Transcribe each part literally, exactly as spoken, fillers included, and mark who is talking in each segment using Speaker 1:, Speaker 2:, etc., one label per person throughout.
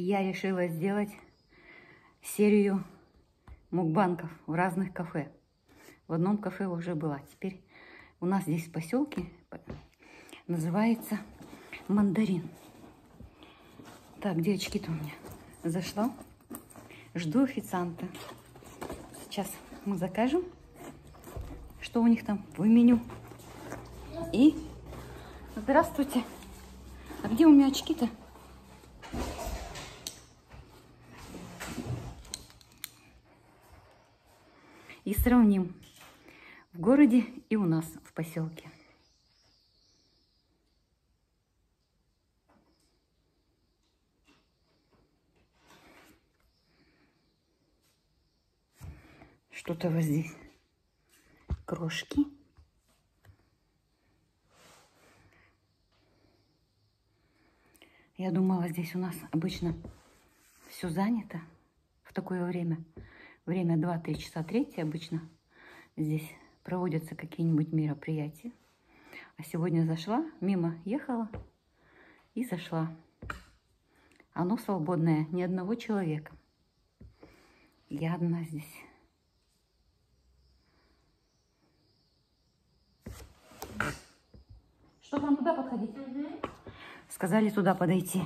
Speaker 1: я решила сделать серию мукбанков в разных кафе. В одном кафе уже была. Теперь у нас здесь в поселке называется Мандарин. Так, девочки-то у меня зашла. Жду официанта. Сейчас мы закажем, что у них там в меню. И здравствуйте. А где у меня очки-то? И сравним в городе и у нас в поселке. Что-то вот здесь. Крошки. Я думала, здесь у нас обычно все занято в такое время. Время два-три часа третье обычно. Здесь проводятся какие-нибудь мероприятия. А сегодня зашла, мимо ехала и зашла. Оно свободное, ни одного человека. Я одна здесь. Что, вам туда подходить? Угу. Сказали туда подойти.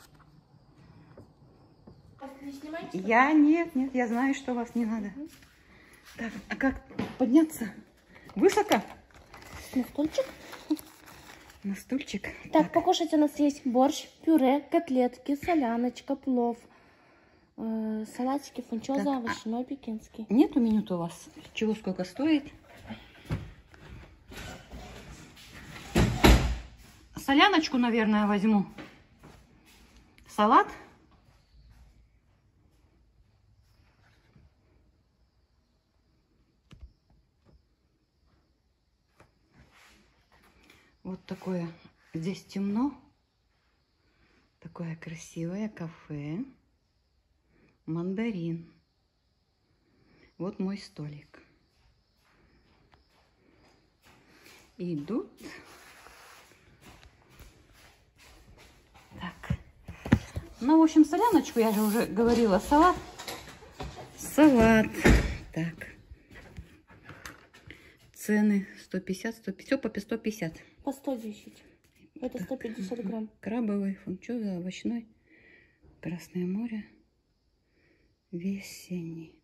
Speaker 2: А вы снимаете?
Speaker 1: Я нет, нет, я знаю, что вас не надо. Угу. Так, а как подняться? Высоко?
Speaker 2: На стульчик.
Speaker 1: На стульчик.
Speaker 2: Так,
Speaker 1: так,
Speaker 2: покушать у нас есть борщ, пюре, котлетки, соляночка, плов, э, салатики, фунчоза,
Speaker 1: так,
Speaker 2: овощной, пекинский.
Speaker 1: Нету меню-то у вас? Чего сколько стоит? Соляночку, наверное, возьму. Салат. Вот такое. Здесь темно. Такое красивое кафе. Мандарин. Вот мой столик. Идут. Так. Ну, в общем, соляночку, я же уже говорила, салат. Салат. Так. Цены сто пятьдесят, сто пятьдесят, все по сто пятьдесят.
Speaker 2: По сто десять. Это сто пятьдесят грамм.
Speaker 1: Крабовый, фунчоза, овощной. Красное море. Весенний.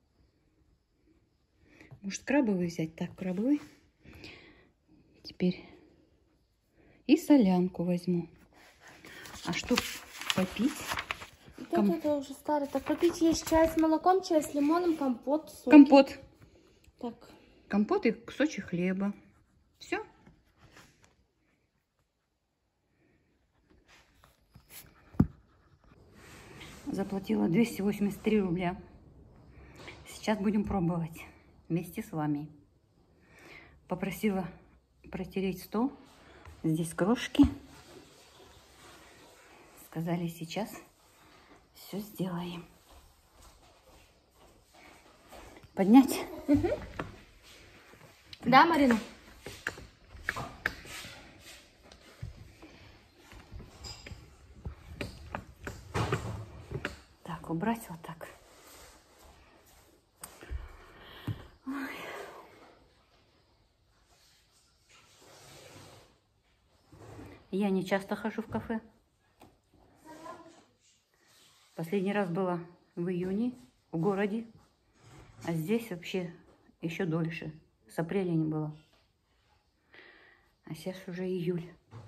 Speaker 1: Может, крабовый взять? Так, крабовый. Теперь и солянку возьму. А что попить?
Speaker 2: Ком... Это, это уже старый. Так, попить есть чай с молоком, чай с лимоном, компот, соки.
Speaker 1: Компот.
Speaker 2: Так.
Speaker 1: Компот и кусочек хлеба. Все. Заплатила двести восемьдесят три рубля. Сейчас будем пробовать вместе с вами. Попросила протереть стол. Здесь крошки. Сказали, сейчас все сделаем. Поднять?
Speaker 2: Угу. Да, Марина?
Speaker 1: Так, убрать вот так. Ой. Я не часто хожу в кафе. Последний раз была в июне в городе, а здесь вообще еще дольше. С апреля не было. А сейчас уже июль.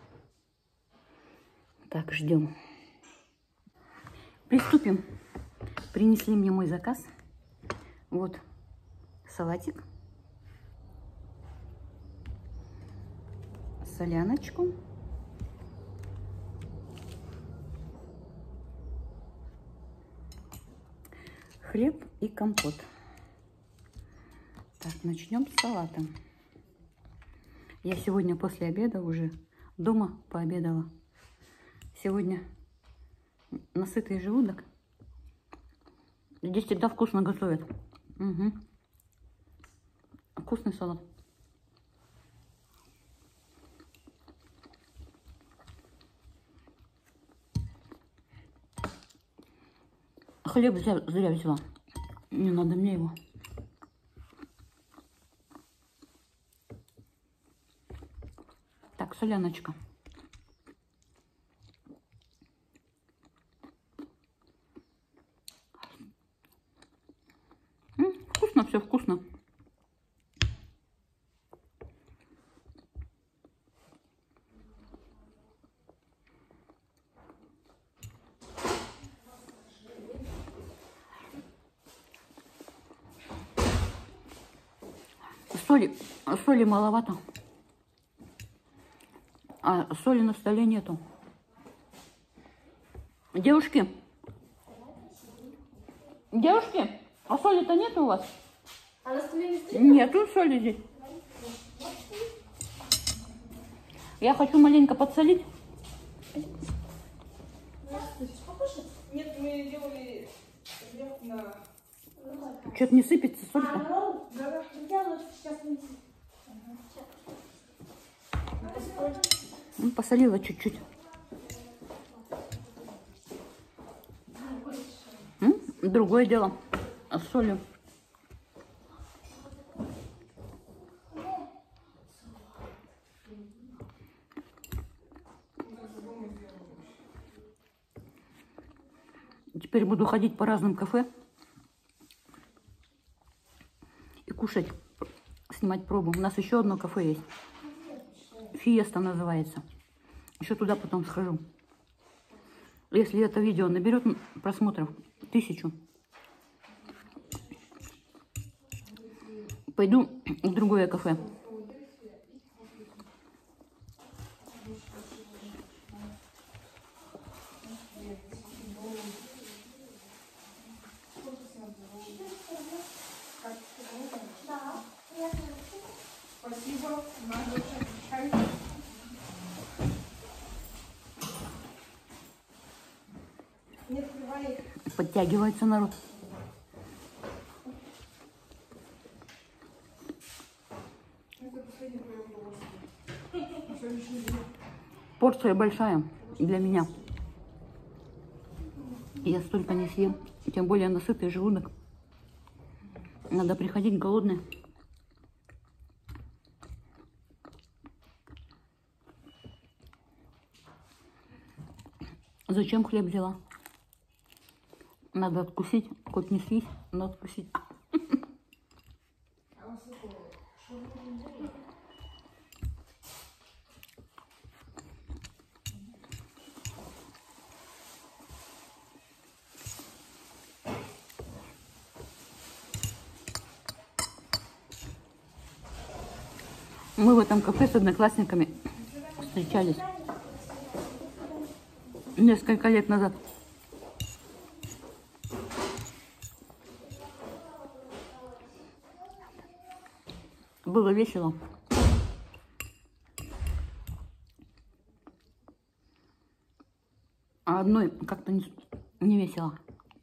Speaker 1: Так, ждем. Приступим. Принесли мне мой заказ. Вот салатик. Соляночку. Хлеб и компот. Так, начнем с салата. Я сегодня после обеда уже дома пообедала. Сегодня на сытый желудок. Здесь всегда вкусно готовят. Угу. Вкусный салат. хлеб зря, зря взяла. Не надо мне его. Так, соляночка. М, вкусно, все вкусно. Соли, соли маловато. А соли на столе нету. Девушки, девушки, а соли-то нету у вас?
Speaker 2: А на столе не
Speaker 1: Нету соли здесь. Я хочу маленько подсолить.
Speaker 3: Нет, мы делали вверх на...
Speaker 1: Что-то не сыпется соль-то.
Speaker 2: А, да, я лучше сейчас вынесу.
Speaker 1: Ну, посолила чуть-чуть. М, Другое дело с солью. Теперь буду ходить по разным кафе и кушать, снимать пробу. У нас еще одно кафе есть. Фиеста называется. Еще туда потом схожу. Если это видео наберет просмотров тысячу, пойду в другое кафе.
Speaker 3: Спасибо. Надо чай. Не открывай.
Speaker 1: Подтягивается народ.
Speaker 3: Это последнее твое удовольствие. На следующий день.
Speaker 1: Порция большая для меня. Я столько не съем. Тем более насытый желудок. Надо приходить голодный. Зачем хлеб взяла? Надо откусить. Хоть не съесть, но откусить. Мы в этом кафе с одноклассниками встречались несколько лет назад. Было весело. А одной как-то не, не весело.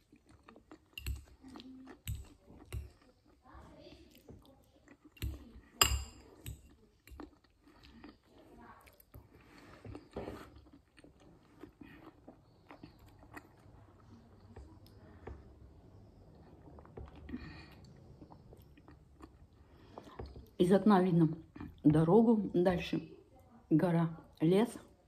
Speaker 1: Из окна видно дорогу, дальше гора, лес.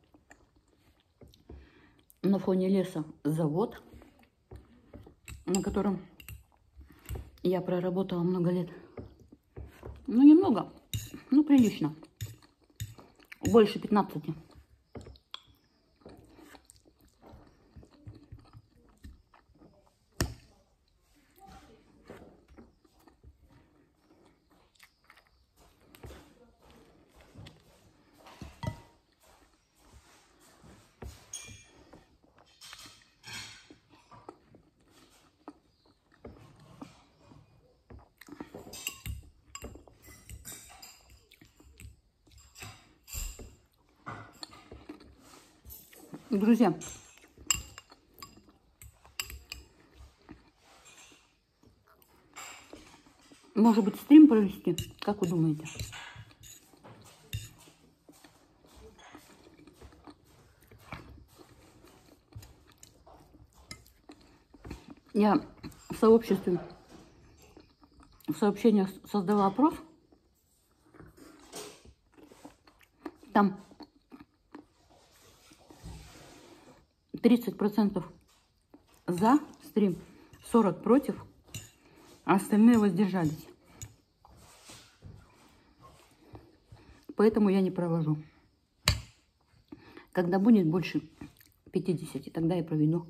Speaker 1: На фоне леса завод, на котором я проработала много лет. Ну, немного, ну, прилично. Больше пятнадцати. Друзья, может быть, стрим провести? Как вы думаете? Я в сообществе, в сообщениях создала опрос. Там тридцать процентов за стрим, сорок против, а остальные воздержались. Поэтому я не провожу. Когда будет больше пятидесяти, тогда я проведу.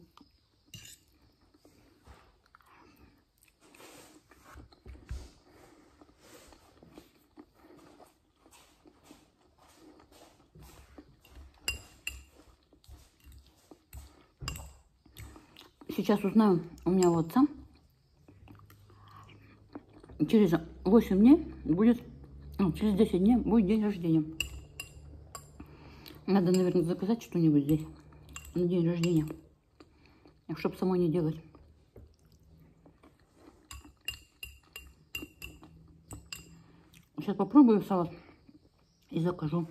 Speaker 1: Сейчас узнаю у меня у отца. Через восемь дней будет, ну, через десять дней будет день рождения. Надо, наверное, заказать что-нибудь здесь на день рождения, чтобы самой не делать. Сейчас попробую салат и закажу.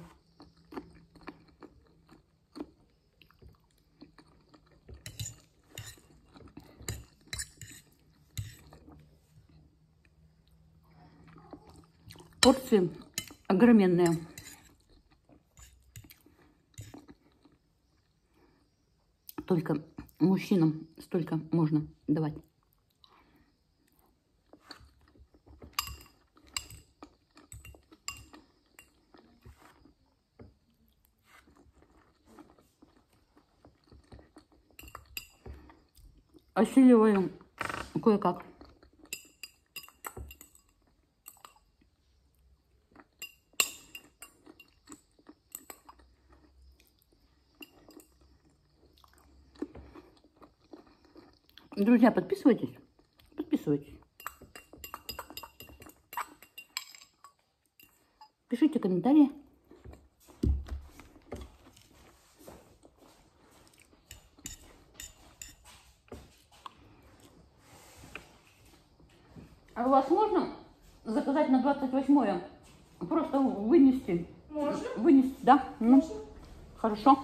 Speaker 1: Порции огроменные. Только мужчинам столько можно давать. Осиливаем кое-как. Друзья, подписывайтесь. Подписывайтесь. Пишите комментарии. А у вас можно заказать на двадцать восьмое? Просто вынести.
Speaker 3: Можно?
Speaker 1: Вынести, да?
Speaker 3: Можно.
Speaker 1: Ну, хорошо.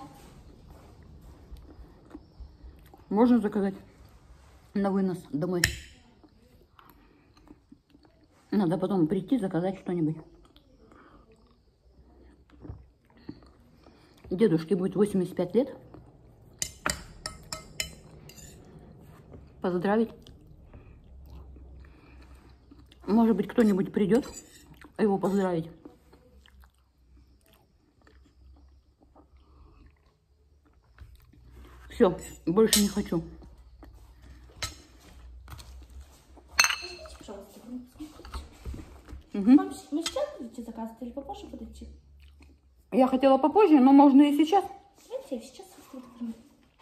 Speaker 1: Можно заказать на вынос домой. Надо потом прийти, заказать что-нибудь. Дедушке будет восемьдесят пять лет. Поздравить. Может быть, кто-нибудь придет его поздравить. Все, больше не хочу.
Speaker 2: Скажите, пожалуйста, вы
Speaker 1: Угу.
Speaker 2: Вам с- вы сейчас будете заказывать или попозже будете?
Speaker 1: Я хотела попозже, но можно и сейчас.
Speaker 2: Давайте я сейчас открою.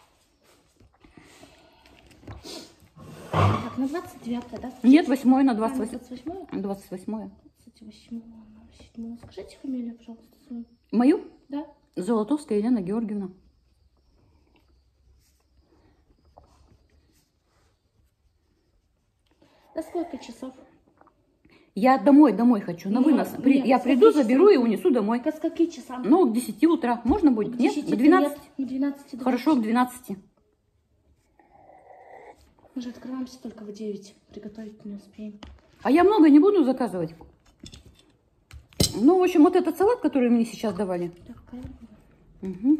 Speaker 2: Так, на двадцать девятое, да?
Speaker 1: Нет, восьмое на
Speaker 2: А, на
Speaker 1: двадцать восьмое.
Speaker 2: двадцать восьмое?
Speaker 1: двадцать восьмое.
Speaker 2: двадцать восьмое на седьмое. Скажите фамилию, пожалуйста, свою.
Speaker 1: Мою?
Speaker 2: Да?
Speaker 1: Золотовская Елена Георгиевна.
Speaker 2: На сколько часов?
Speaker 1: Я домой, домой хочу, на
Speaker 2: Нет,
Speaker 1: вынос. При-
Speaker 2: нет,
Speaker 1: я
Speaker 2: с
Speaker 1: приду,
Speaker 2: каких
Speaker 1: заберу и
Speaker 2: часов?
Speaker 1: унесу домой.
Speaker 2: К скольки часам?
Speaker 1: Ну, к десяти утра. Можно будет?
Speaker 2: К
Speaker 1: Нет?
Speaker 2: десяти
Speaker 1: К двенадцати?
Speaker 2: нет, к двенадцати.
Speaker 1: Хорошо, к двенадцати.
Speaker 2: Мы же открываемся только в девять. Приготовить не успеем.
Speaker 1: А я много не буду заказывать. Ну, в общем, вот этот салат, который мне сейчас давали.
Speaker 2: Так, правильно.
Speaker 1: Угу.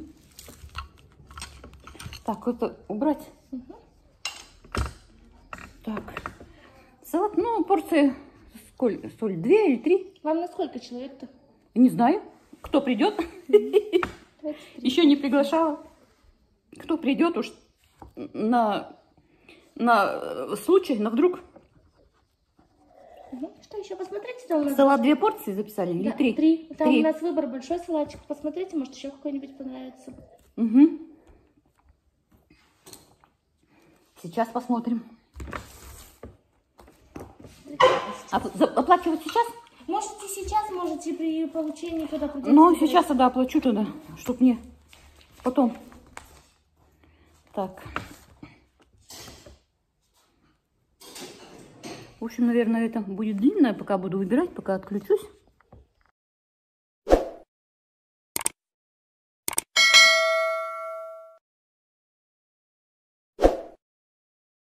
Speaker 1: Так, это убрать.
Speaker 2: Угу.
Speaker 1: Так. Салат, ну, порции сколько? Соль, две или три?
Speaker 2: Вам на сколько человек-то?
Speaker 1: Не знаю. Кто придет?
Speaker 2: двадцать три.
Speaker 1: Еще не приглашала. Кто придет уж на, на случай, на вдруг.
Speaker 2: Угу. Что еще? Посмотрите, там у нас...
Speaker 1: Салат две порции записали или
Speaker 2: Да,
Speaker 1: три?
Speaker 2: Три. Там
Speaker 1: Три.
Speaker 2: у нас выбор большой салатик. Посмотрите, может еще какой-нибудь понравится.
Speaker 1: Угу. Сейчас посмотрим. Оп- за- Оплачивать сейчас?
Speaker 2: Можете сейчас, можете при получении, когда придете.
Speaker 1: Ну,
Speaker 2: забирать.
Speaker 1: сейчас тогда оплачу туда, чтоб мне потом. Так. В общем, наверное, это будет длинное, пока буду выбирать, пока отключусь.